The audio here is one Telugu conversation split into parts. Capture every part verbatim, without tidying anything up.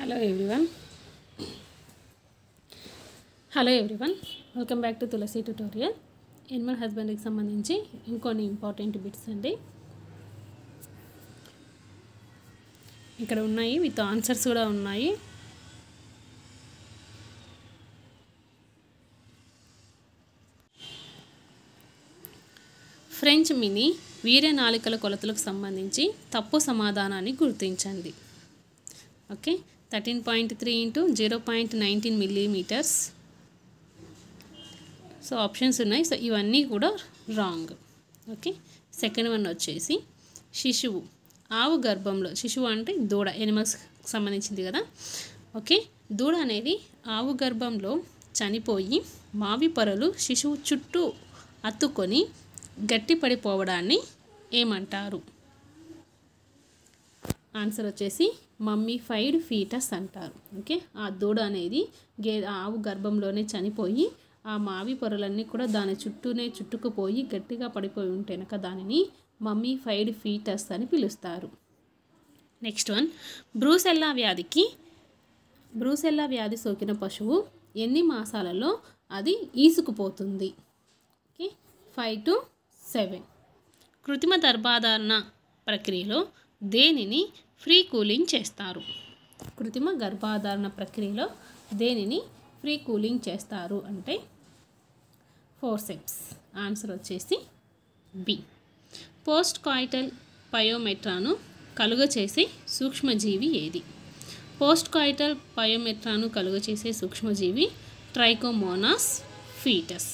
Hello everyone hello everyone welcome back to Tulasi tutorial. Animal హస్బెండరీకి సంబంధించి ఇంకొన్ని ఇంపార్టెంట్ బిట్స్ అండి ఇక్కడ ఉన్నాయి. విత్ ఆన్సర్స్ కూడా ఉన్నాయి. ఫ్రెంచ్ మినీ వీర్యనాళికల కొలతలకు సంబంధించి తప్పు సమాధానాన్ని గుర్తించండి. Okay, thirteen point three into zero point nineteen millimetres. So options ఉన్నాయి. సో ఇవన్నీ కూడా రాంగ్. ఓకే, సెకండ్ వన్ వచ్చేసి శిశువు ఆవు గర్భంలో, శిశువు అంటే దూడ, ఎనిమల్స్ సంబంధించింది కదా. ఓకే, దూడ అనేది ఆవు గర్భంలో చనిపోయి మావి పొరలు శిశువు చుట్టూ అత్తుకొని గట్టిపడిపోవడాన్ని ఏమంటారు? ఆన్సర్ వచ్చేసి మమ్మీఫైడ్ ఫీటస్ అంటారు. ఓకే, ఆ దూడ అనేది గే ఆవు గర్భంలోనే చనిపోయి ఆ మావి పొరలన్నీ కూడా దాని చుట్టూనే చుట్టుకుపోయి గట్టిగా పడిపోయి ఉంటే కనుక దానిని మమ్మీఫైడ్ ఫీటస్ అని పిలుస్తారు. నెక్స్ట్ వన్, బ్రూసెల్లా వ్యాధికి బ్రూసెల్లా వ్యాధి సోకిన పశువు ఎన్ని మాసాలలో అది ఈసుకుపోతుంది? Okay, five to seven. కృత్రిమ గర్భధారణ ప్రక్రియలో దేనిని ఫ్రీ కూలింగ్ చేస్తారు? కృత్రిమ గర్భధారణ ప్రక్రియలో దేనిని ఫ్రీ కూలింగ్ చేస్తారు అంటే ఫోర్సెప్స్. ఆన్సర్ వచ్చేసి బి. పోస్ట్ కాయిటల్ పయోమెట్రాను కలుగచేసే సూక్ష్మజీవి ఏది? పోస్ట్ కాయిటల్ పయోమెట్రాను కలుగచేసే సూక్ష్మజీవి ట్రైకోమోనాస్ ఫీటస్.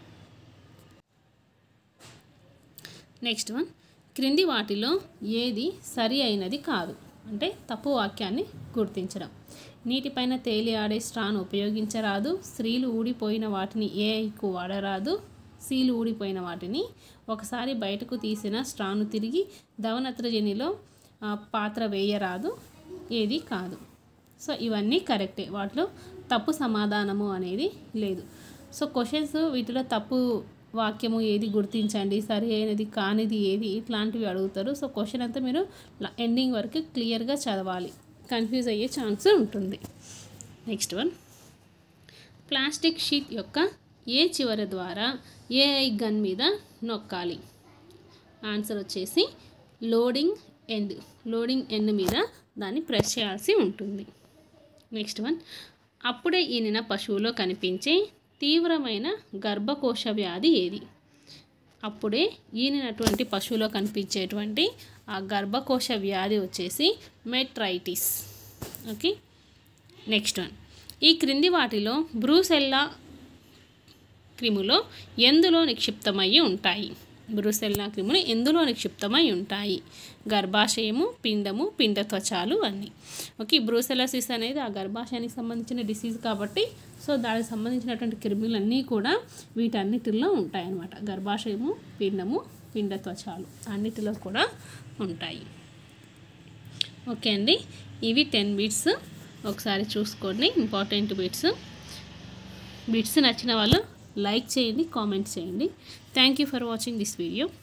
నెక్స్ట్ వన్, క్రింది వాటిలో ఏది సరి అయినది కాదు అంటే తప్పు వాక్యాన్ని గుర్తించడం. నీటిపైన తేలి ఆడే స్ట్రాను ఉపయోగించరాదు, స్త్రీలు ఊడిపోయిన వాటిని ఏఐకు వాడరాదు, సీలు ఊడిపోయిన వాటిని ఒకసారి బయటకు తీసిన స్ట్రాను తిరిగి దవనత్రజనిలో పాత్ర వేయరాదు, ఏది కాదు. సో ఇవన్నీ కరెక్టే, వాటిలో తప్పు సమాధానము అనేది లేదు. సో క్వశ్చన్స్ వీటిలో తప్పు వాక్యము ఏది గుర్తించండి, సరి అయినది కానిది ఏది, ఇట్లాంటివి అడుగుతారు. సో క్వశ్చన్ అంతా మీరు ఎండింగ్ వరకు క్లియర్గా చదవాలి, కన్ఫ్యూజ్ అయ్యే ఛాన్స్ ఉంటుంది. నెక్స్ట్ వన్, ప్లాస్టిక్ షీట్ యొక్క ఏ చివరి ద్వారా ఏఐ గన్ మీద నొక్కాలి? ఆన్సర్ వచ్చేసి లోడింగ్ ఎండ్. లోడింగ్ ఎండ్ మీద దాన్ని ప్రెస్ చేయాల్సి ఉంటుంది. నెక్స్ట్ వన్, అప్పుడే ఈనిన పశువులో కనిపించే తీవ్రమైన గర్భకోశ వ్యాధి ఏది? అప్పుడే ఈనినటువంటి పశువులో కనిపించేటువంటి ఆ గర్భకోశ వ్యాధి వచ్చేసి మెట్రైటిస్. ఓకే, నెక్స్ట్ వన్, ఈ క్రింది వాటిలో బ్రూసెల్లా క్రిములో ఎందులో నిక్షిప్తమయ్యి ఉంటాయి? బ్రూసెల్లా క్రిములు ఎందులో నిక్షిప్తమై ఉంటాయి? గర్భాశయము, పిండము, పిండ త్వచాలు అన్నీ. ఓకే, బ్రూసెలోసిస్ అనేది ఆ గర్భాశయానికి సంబంధించిన డిసీజ్ కాబట్టి సో దానికి సంబంధించినటువంటి క్రిములన్నీ కూడా వీటన్నిటిలో ఉంటాయన్నమాట. గర్భాశయము, పిండము, పిండ త్వచాలు అన్నిటిలో కూడా ఉంటాయి. ఓకే అండి, ఇవి టెన్ బిట్స్ ఒకసారి చూసుకోండి, ఇంపార్టెంట్ బిట్స్. బిట్స్ నచ్చిన వాళ్ళు లైక్ చేయండి, కామెంట్ చేయండి. Thank you for watching this video.